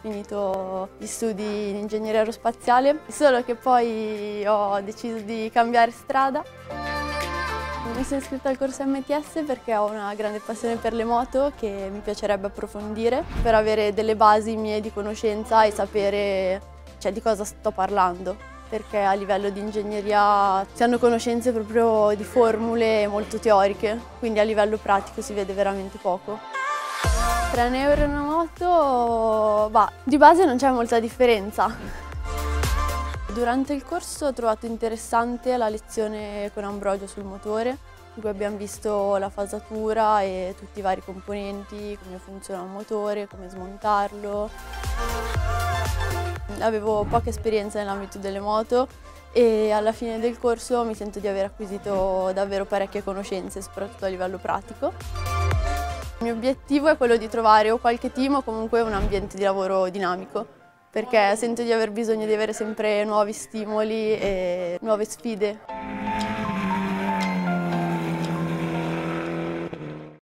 finito gli studi in ingegneria aerospaziale, solo che poi ho deciso di cambiare strada. Mi sono iscritta al corso MTS perché ho una grande passione per le moto che mi piacerebbe approfondire per avere delle basi mie di conoscenza e sapere di cosa sto parlando, perché a livello di ingegneria si hanno conoscenze proprio di formule molto teoriche, quindi a livello pratico si vede veramente poco. Tra un aereo e una moto, di base non c'è molta differenza. Durante il corso ho trovato interessante la lezione con Ambrogio sul motore, in cui abbiamo visto la fasatura e tutti i vari componenti, come funziona un motore, come smontarlo. Avevo poca esperienza nell'ambito delle moto e alla fine del corso mi sento di aver acquisito davvero parecchie conoscenze, soprattutto a livello pratico. Il mio obiettivo è quello di trovare o qualche team o comunque un ambiente di lavoro dinamico, perché sento di aver bisogno di avere sempre nuovi stimoli e nuove sfide.